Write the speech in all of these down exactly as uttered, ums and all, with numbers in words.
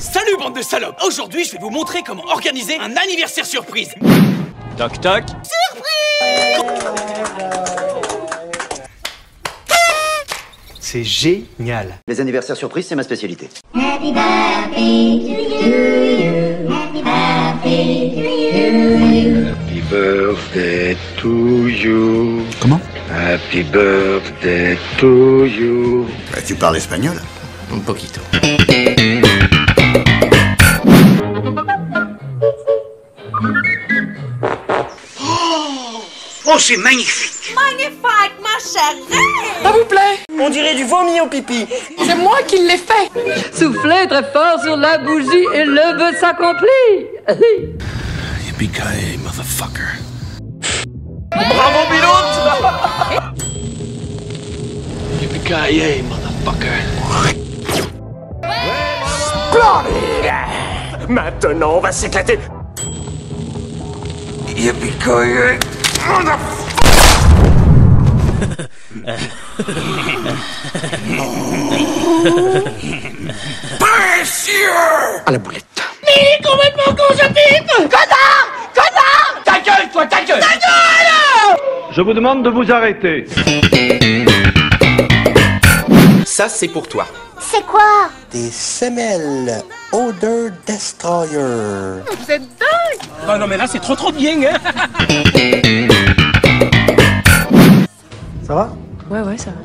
Salut bande de salopes. Aujourd'hui je vais vous montrer comment organiser un anniversaire surprise. Toc toc. Surprise. C'est génial. Les anniversaires surprises, c'est ma spécialité. Happy birthday to you. Happy birthday to you. Happy birthday to you. Comment? Happy birthday to you. Bah, tu parles espagnol? Un poquito. Oh, c'est magnifique! Magnifique, ma chérie! S'il vous plaît! On dirait du vomi au pipi! C'est moi qui l'ai fait! Soufflez très fort sur la bougie et le vœu s'accomplit! Yippee-ki-yay, motherfucker. Bravo pilote. Yippee-ki-yay, motherfucker. Splendide! Maintenant, on va s'éclater! Yippee-ki-yay, motherfucker. Précieux! À la boulette. Mais il est complètement con, ce pipe! Connard! Connard! Ta gueule, toi, ta gueule! Ta gueule! Je vous demande de vous arrêter. Ça, c'est pour toi. C'est quoi? Des semelles Odor Destroyer. Vous êtes dingue! Ah non, mais là, c'est trop trop bien, hein! Ça va? Ouais, ouais, ça va.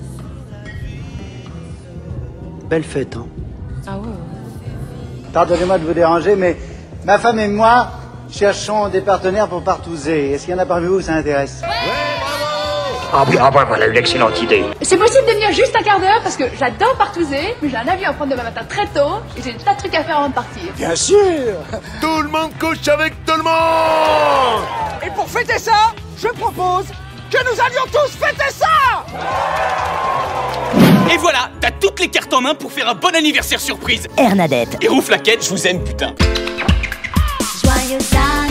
Belle fête, hein? Ah ouais, ouais. Pardonnez-moi de vous déranger, mais ma femme et moi cherchons des partenaires pour partouzer. Est-ce qu'il y en a parmi vous, ça intéresse? Ah oui, ah bah voilà une excellente idée. C'est possible de venir juste un quart d'heure parce que j'adore partouzer, mais j'ai un avion à prendre demain matin très tôt et j'ai des tas de trucs à faire avant de partir. Bien sûr! Tout le monde couche avec tout le monde. Et pour fêter ça, je propose que nous allions tous fêter ça! Et voilà, t'as toutes les cartes en main pour faire un bon anniversaire surprise. Ernadette. Et Rouflaquette, je vous aime putain. Joyeux